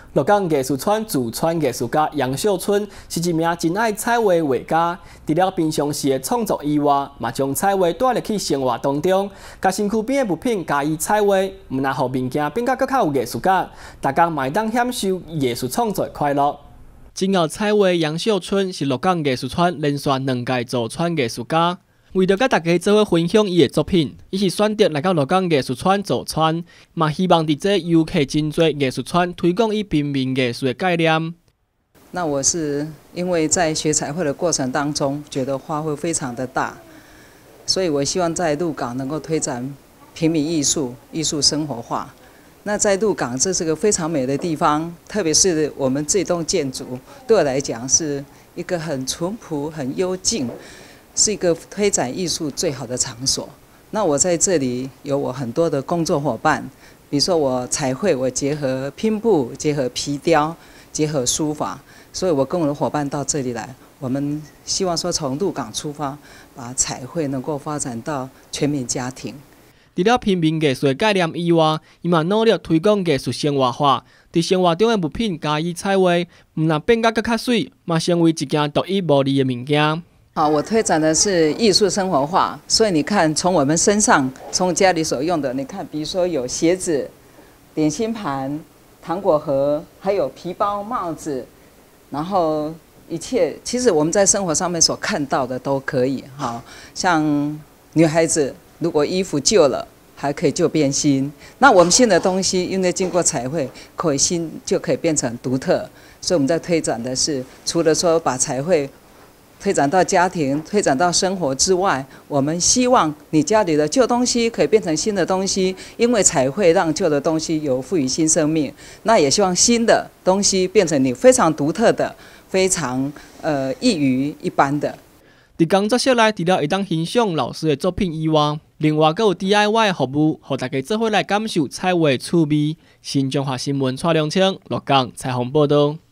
鹿港艺术村驻村艺术家杨秀春是一名真爱彩绘画家，除了平常时的创作以外，嘛将彩绘带入去生活当中，甲身躯边的物品加以彩绘，唔但互物件变甲更较有艺术感，大家嘛会当享受艺术创作的快乐。真后彩绘杨秀春是鹿港艺术村连续2届驻村艺术家。为着甲大家做伙分享伊的作品，伊是选择来到鹿港艺术村驻村，嘛希望伫这游客真多艺术村推广伊平民艺术的概念。 那我是因为在学彩绘的过程当中，觉得发挥非常的大，所以我希望在鹿港能够推展平民艺术、艺术生活化。那在鹿港，这是个非常美的地方，特别是我们这栋建筑，对我来讲是一个很淳朴、很幽静。是一个推展艺术最好的场所。那我在这里有我很多的工作伙伴，比如说我彩绘，我结合拼布，结合皮雕，结合书法，所以我跟我的伙伴到这里来，我们希望说从鹿港出发，把彩绘能够发展到全民家庭。 除了平民艺术的概念以外，伊嘛努力推广艺术生活化，伫生活中的物品加以彩绘，唔但变甲更较水，嘛成为一件独一无二的物件。 好，我推展的是艺术生活化，所以你看，从我们身上，从家里所用的，你看，比如说有鞋子、点心盘、糖果盒，还有皮包、帽子，然后一切，其实我们在生活上面所看到的都可以。好，像女孩子如果衣服旧了，还可以旧变新。那我们新的东西，因为经过彩绘，可以新就可以变成独特。所以我们在推展的是，除了说把彩绘推展到家庭、推展到生活之外，我们希望你家里的旧东西可以变成新的东西，因为彩绘让旧的东西有赋予新生命。那也希望新的东西变成你非常独特的、非常异于一般的。 伫工作室内，除了会当欣赏老师的作品以外，另外还有 DIY 的服务，互大家做伙来感受彩绘的趣味。新中华新闻蔡良清鹿港采访报道。